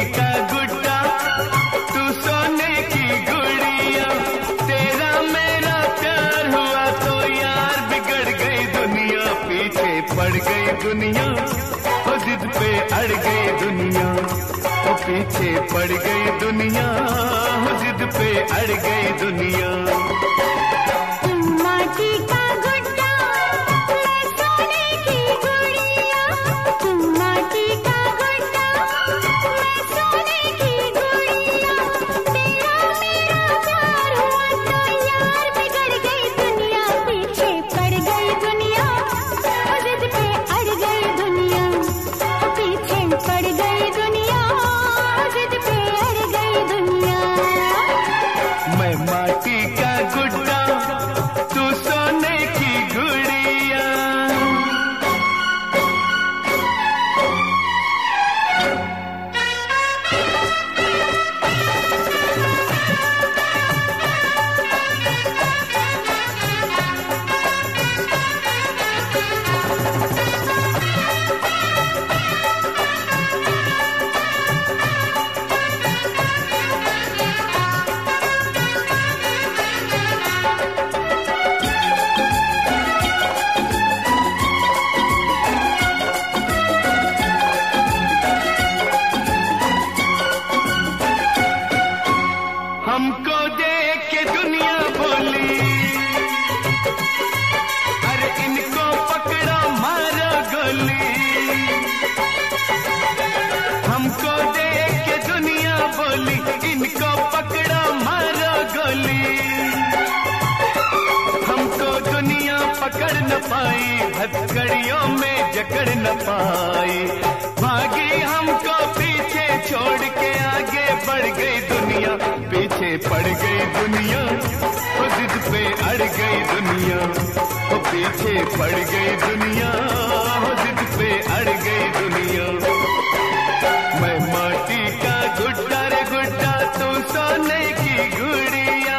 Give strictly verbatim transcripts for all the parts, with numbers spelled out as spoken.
का गुड्डा तू सोने की गुड़िया, तेरा मेरा प्यार हुआ तो यार बिगड़ गई दुनिया, पीछे पड़ गई दुनिया, ओ जिद पे अड़ गई दुनिया, ओ पीछे पड़ गई दुनिया, ओ जिद पे अड़ गई दुनिया। माटी का गुड्डा मैं सोने की गुड़िया, तुम माटी का गुड्डा मैं सोने की गुड़िया, तेरा मेरा प्यार हुआ तो यार बिगड़ गई दुनिया, पीछे पड़ गई दुनिया, ओ जिद पे अड़ गई दुनिया, ओ पीछे पड़ गई दुनिया, ओ जिद पे अड़ गई दुनिया। मैं माटी का गुड्डा तू सोने की गुड़िया। हमको देख के दुनिया बोली, अरे इनको पकड़ो मारो गोली, हमको देख के दुनिया बोली, इनको पकड़ो मारो गोली, हमको दुनिया पकड़ न पाई, हथकड़ियों में जकड़ न पाई, भागी हमको पीछे छोड़ के आगे बढ़ गई दुनिया, पीछे पड़ गई दुनिया, ओ जिद पे अड़ गई दुनिया, ओ पीछे पड़ गई दुनिया, ओ जिद पे अड़ गई दुनिया। मैं माटी का गुड्डा रे गुड्डा तू सोने की गुड़िया।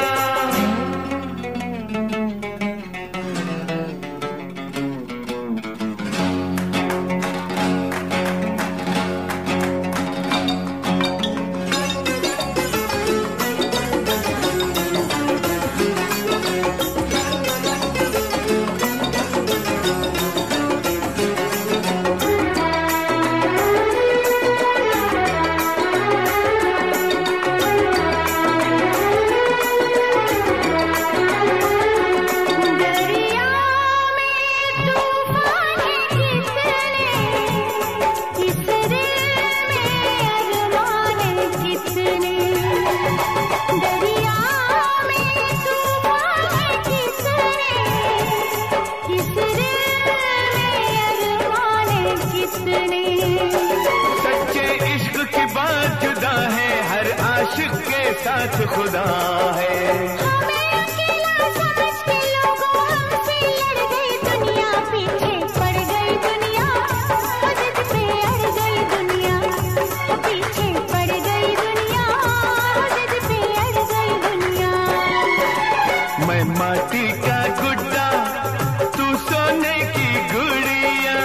सच्चे इश्क की बात जुदा है, हर आशिक के साथ खुदा है। हमें अकेला समझ के लोगों हमसे लड़ गई दुनिया, पीछे पड़ गई दुनिया, ओ जिद पे अड़ गई दुनिया, ओ पीछे पड़ गई दुनिया, ओ जिद पे अड़ गई दुनिया। मैं माटी का गुड्डा तू सोने की गुड़िया।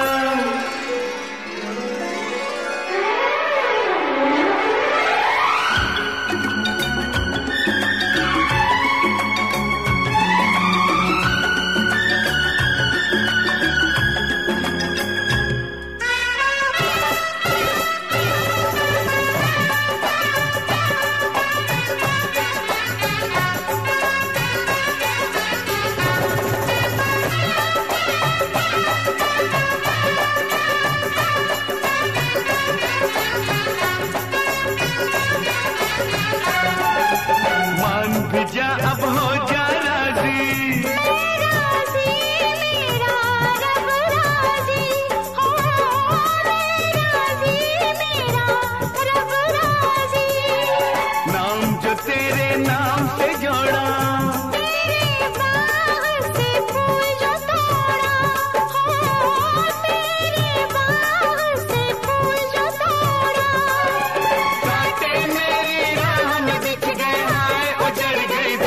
जा अब हो जा राजी, राजी मेरा रब राजी, हो राजी मेरा रब राजी, नाम जो तेरे नाम से जोड़ा, तेरे बाग से फूल जो तोड़ा, हो तेरे बाग से फूल जो तोड़ा, कांटे मेरी राह में दिख गए, हाय उजड़ गई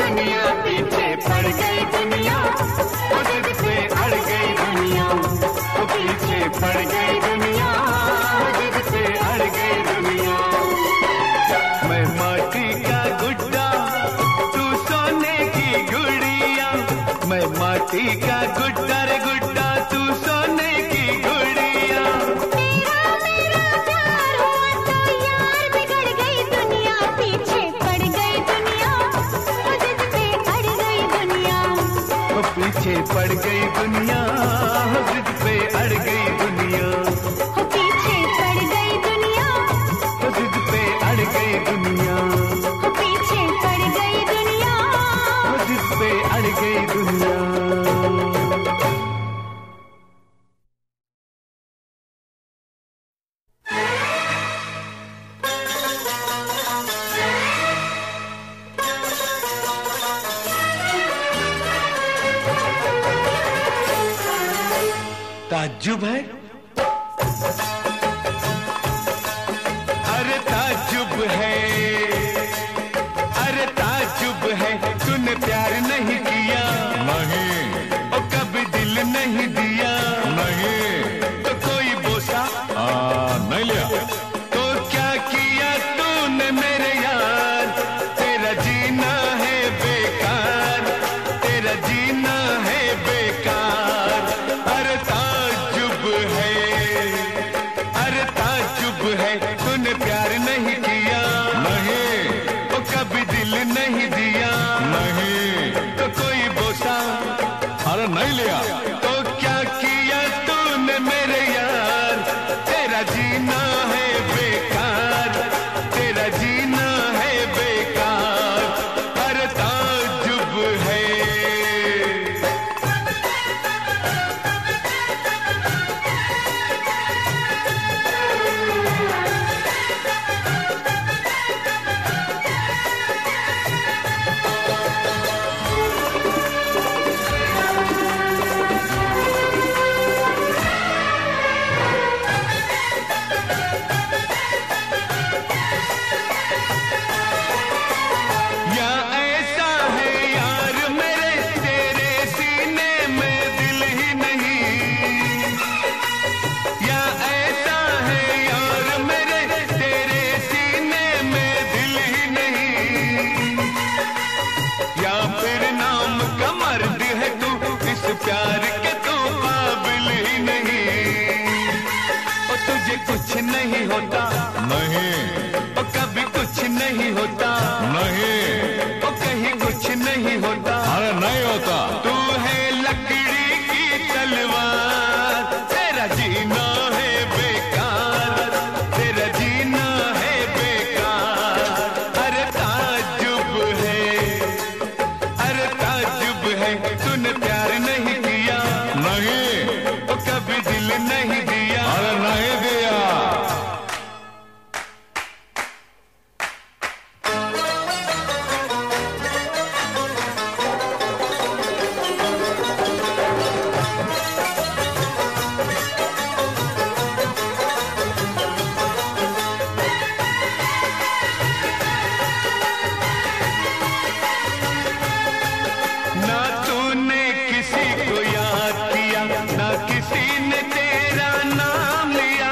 माटी का गुड्डा रे गुड्डा तू सोने की गुड़िया। तेरा मेरा प्यार हुआ तो यार बिगड़ गई दुनिया, पीछे पड़ गई दुनिया, वो जिद पे अड़ गई दुनिया। वो पीछे पड़ गई दुनिया, वो जिद पे अड़ गई दुनिया। वो पीछे पड़ गई दुनिया, वो जिद पे अड़ गई दुनिया। वो पीछे पड़ गई दुनिया। वो जिद पे अड़ गई दुनिया। ताज्जुब है, अरे ताज्जुब है, अरे ताज्जुब है, तूने प्यार नहीं किया, नहीं, और कभी दिल नहीं दिया, नहीं, तो कोई बोसा आ, नहीं लिया, तो क्या किया तूने मेरे यार, तेरा जीना है बेकार, तेरा जीना है बेकार। अरे ताज्जुब है, अरे ताज्जुब है, तूने प्यार नहीं किया, नहीं, वो कभी दिल नहीं दिया, नहीं, तो कोई बोसा अरे नहीं लिया, तो क्या किया तूने मेरे यार, तेरा जीना है बेकार, तेरा जीना है बेकार। अरे ताज्जुब है। या ऐसा है यार मेरे तेरे सीने में दिल ही नहीं, या ऐसा है यार मेरे तेरे सीने में दिल ही नहीं, या फिर नाम का मर्द है तू, इस प्यार के तू काबिल ही नहीं, और तुझे कुछ नहीं होता, नहीं, और कभी कुछ नहीं होता, नहीं, और कहीं कुछ नहीं होता, अरे नहीं होता, तू है लकड़ी की तलवार, तेरा जीना है बेकार, तेरा जीना है बेकार। अरे ताज्जुब है, अरे ताज्जुब है, तूने प्यार नहीं किया, नहीं, और कभी दिल नहीं दिया, अरे नहीं दिया। ना तूने किसी को याद किया, ना किसी ने तेरा नाम लिया,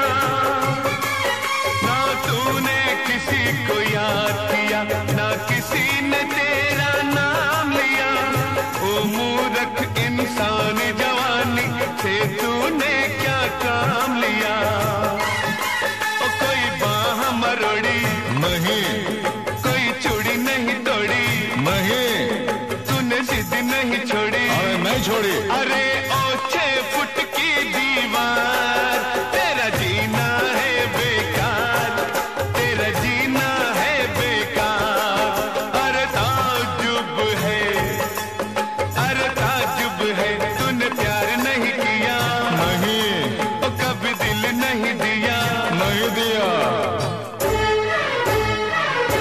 ना तूने किसी को याद किया, ना किसी ने तेरा नाम लिया। ओ मूर्ख इंसान जवानी से तूने क्या काम लिया, ओ कोई बाह मरोड़ी नहीं, कोई चूड़ी नहीं तोड़ी, नहीं, तूने जिद नहीं छोड़ी, अरे मैं छोड़ी, अरे ओ छह फुट की दीवार, तेरा जीना है बेकार, तेरा जीना है बेकार। अरे ताज्जुब है, अरे ताज्जुब है, तूने प्यार नहीं किया, नहीं, और कभी दिल नहीं दिया, नहीं दिया।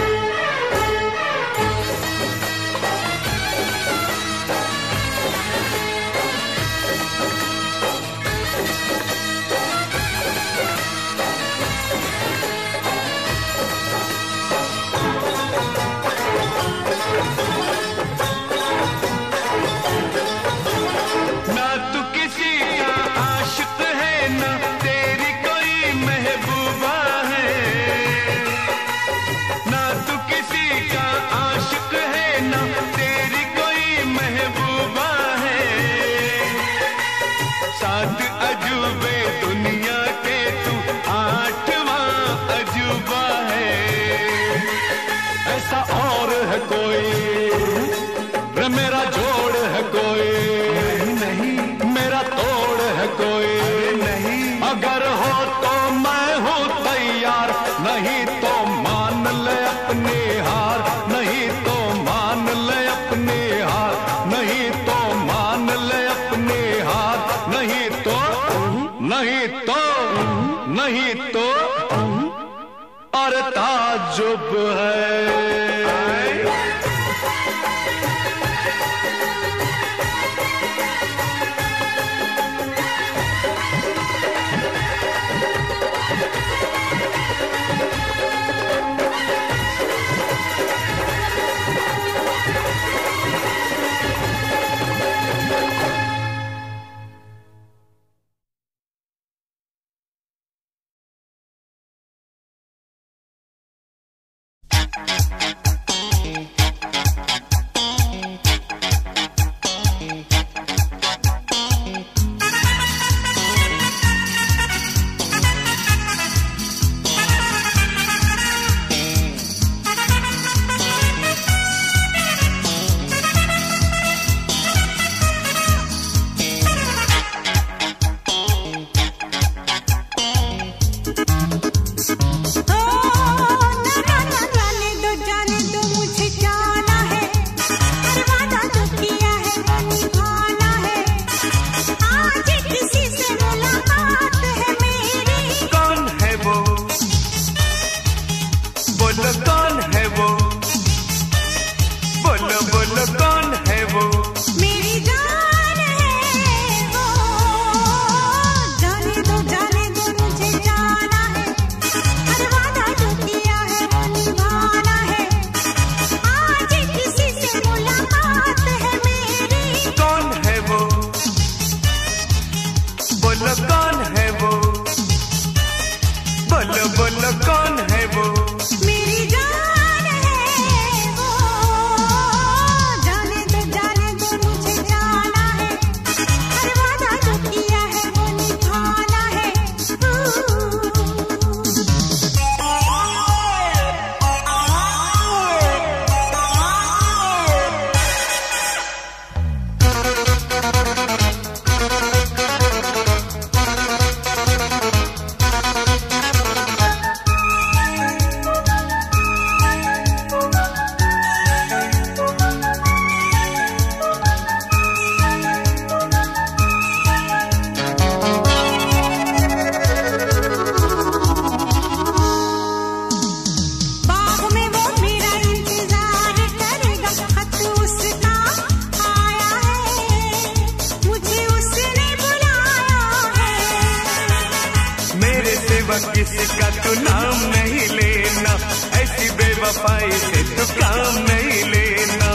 किसका तू नाम नहीं लेना, ऐसी बेवफाई से तू काम नहीं लेना।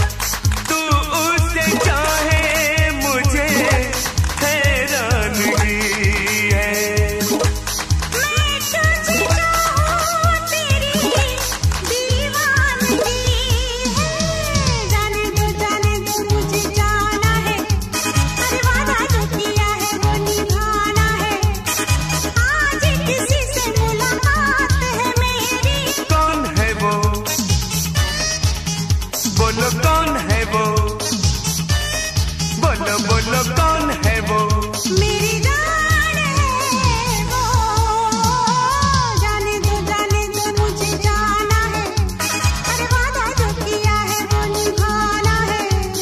तू उसे चाहे मुझे हैरानगी है, मैं तुझको तेरी दीवानगी है। जाने दो जाने दो मुझे जाना है, हर वादा जो किया है वो निभाना है। आज किसी से मुलाकात है मेरी। कौन है वो, बोलो कौन है वो, बोलो बोलो कौन है वो। मेरी जान है वो, जाने दो जाने दो मुझे जाना है, हर वादा जो किया है वो निभाना है।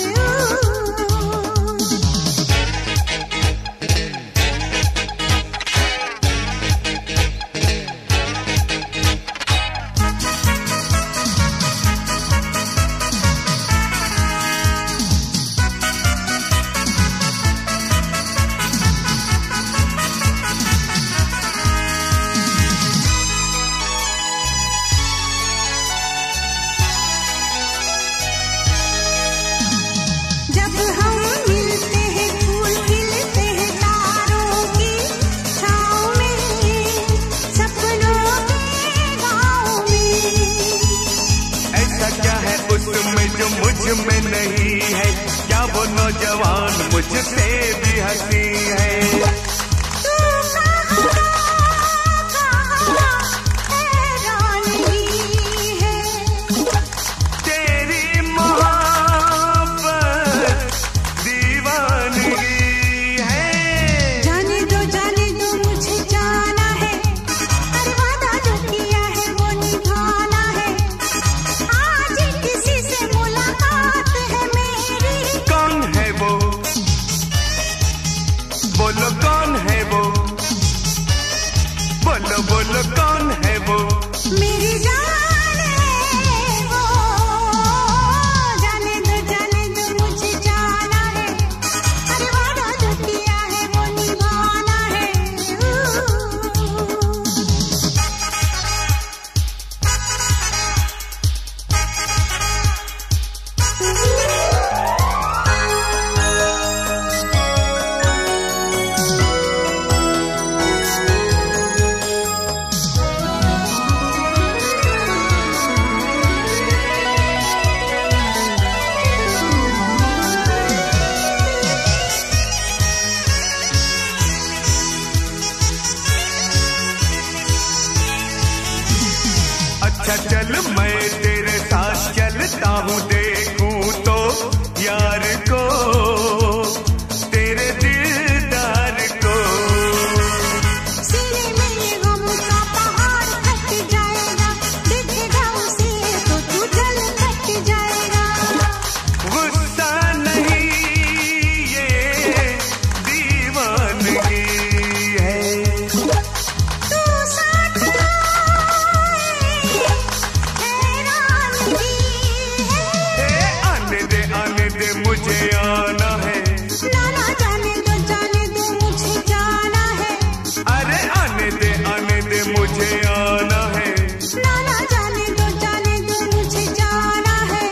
जब हम मिलते हैं फूल खिलते हैं तारों की छाँव में, सपनों के गाँव में। ऐसा क्या है उसमें जो मुझ में नहीं है, क्या वो नौजवान मुझसे भी हंसी है। तू कहाँ कहाँ हैरानगी है, तेरी मोहब्बत दीवानगी है। जाने दो जाने दो मुझे जाना है, हर वादा जो किया है वो निभाना है। आज किसी से मुलाकात है मेरी। कौन है वो, मैं तेरे साथ चलता हूँ, देखूं तो यार को, तेरे दिलदार को। सीने में ये गम का पहाड़ फट जाएगा, दिखेगा उसे तो तू जल कट जाएगा। गुस्सा नहीं ये दीवानगी है, तू साथ आए हैरानगी है। ए, आने दे आने दे मुझे आना है, ना ना जाने दो जाने दो मुझे जाना है, अरे आने दे आने दे मुझे आना है। ना ना जाने दो जाने दो मुझे जाना है।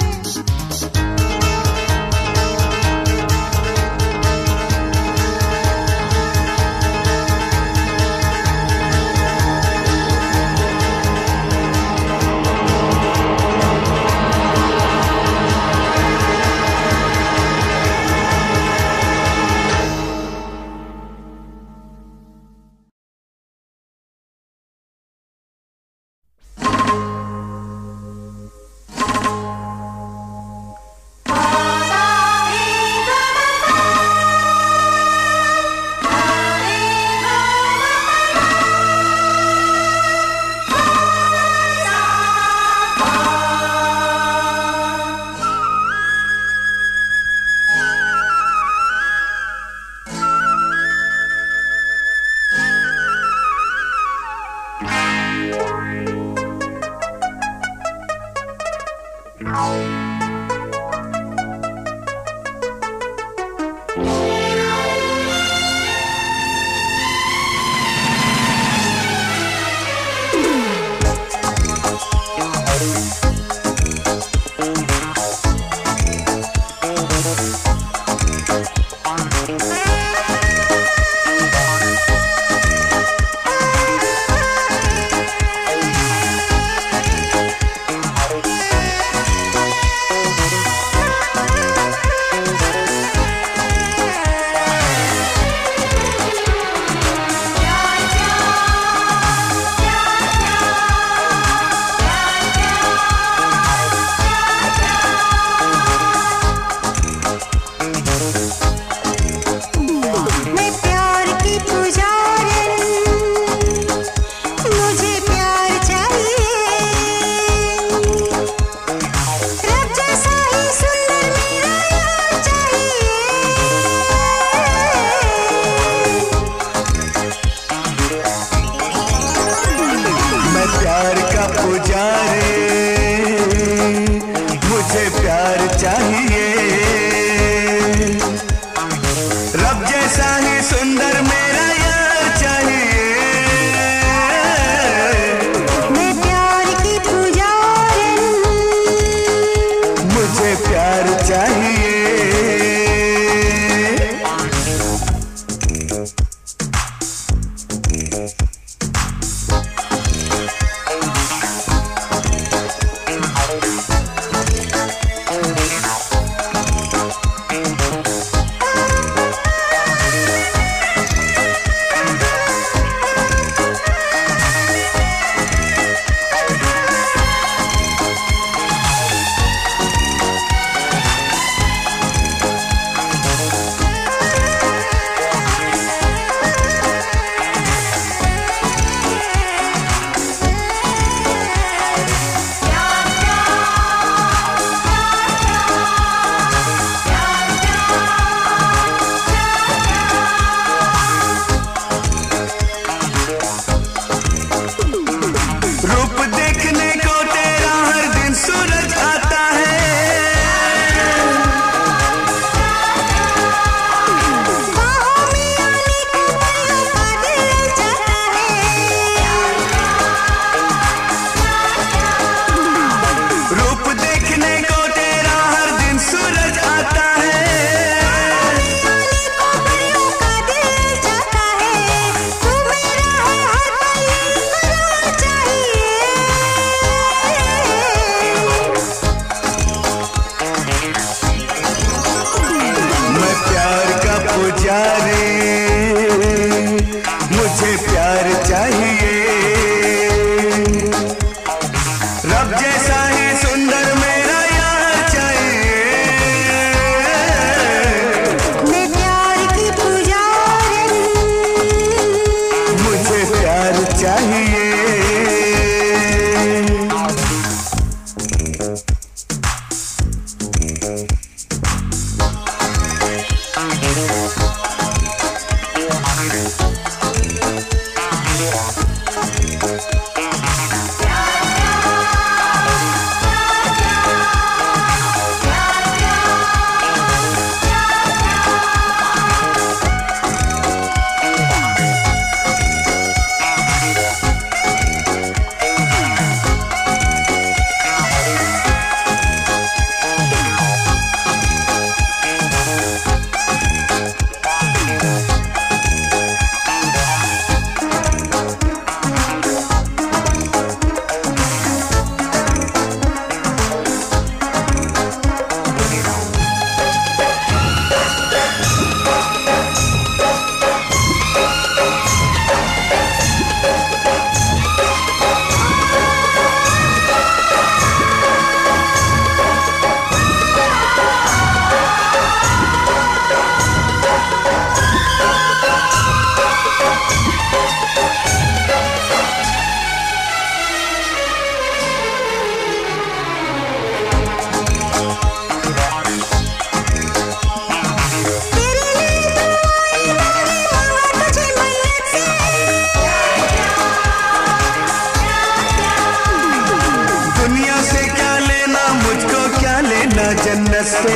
जन्नत से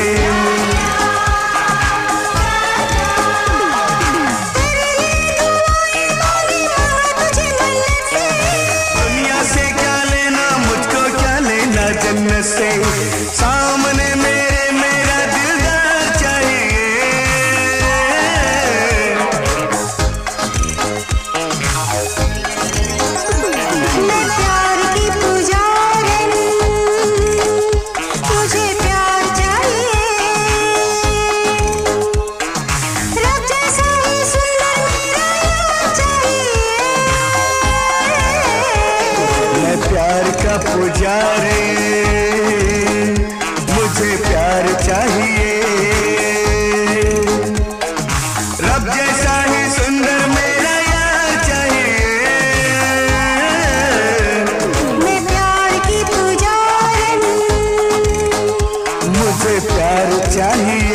दुनिया से क्या लेना, मुझको क्या लेना जन्नत से। सामने मेरे मेरा दिलदार चाहिए, मैं प्यार की पुजारी, मुझे प्यार चाहिए। रब जैसा ही सुंदर मेरा यार चाहिए। मैं प्यार का पुजारी, मुझे प्यार चाहिए। रब जैसा ही सुंदर मेरा यार चाहिए। मैं प्यार की पुजारी, मुझे प्यार चाहिए।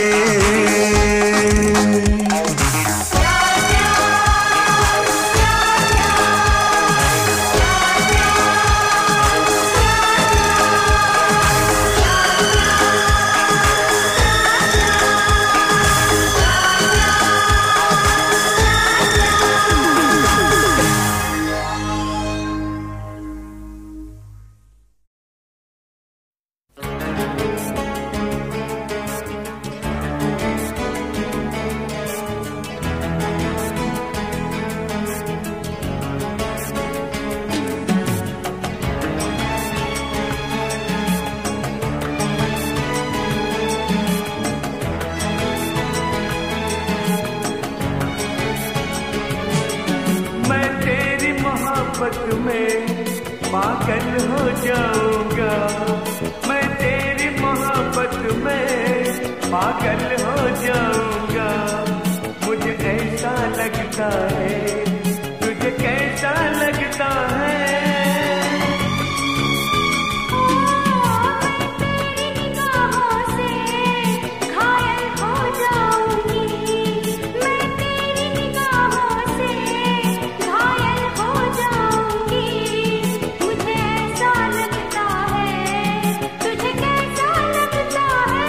मैं तेरी मोहब्बत में पागल हो जाऊंगा। मैं तेरी मोहब्बत में पागल हो जाऊंगा। मुझे ऐसा लगता है, तुझे कैसा लगता है? तेरी निगाहों से घायल हो जाऊंगी। मैं तेरी निगाहों से घायल हो जाऊंगी। मुझे ऐसा लगता है, तुझे कैसा लगता है?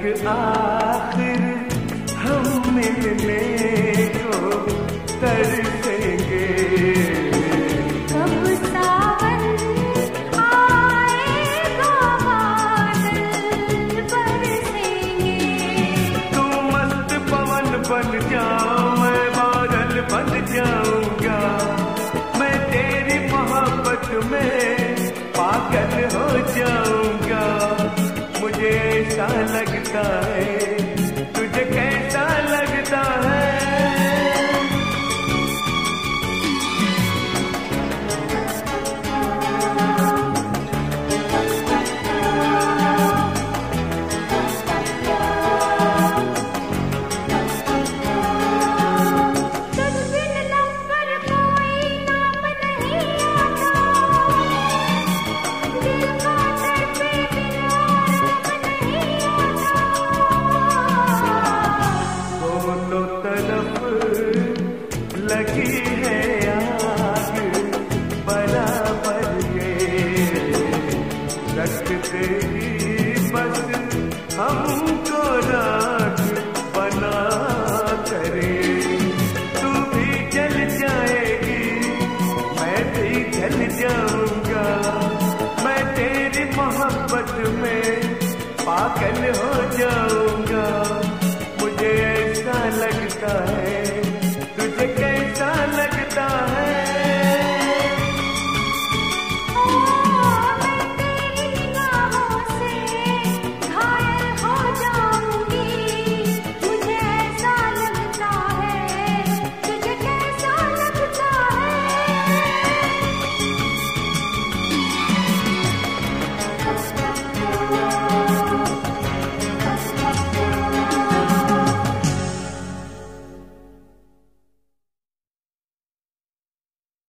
आखिर हम मिलने को तरसेंगे। कब सावन आएगा बादल बरसेंगे। तू मस्त पवन बन जाओ, मैं बादल बन जाऊंगा। मैं तेरी मोहब्बत में पागल हो जाऊंगा। मुझे ऐसा लगता है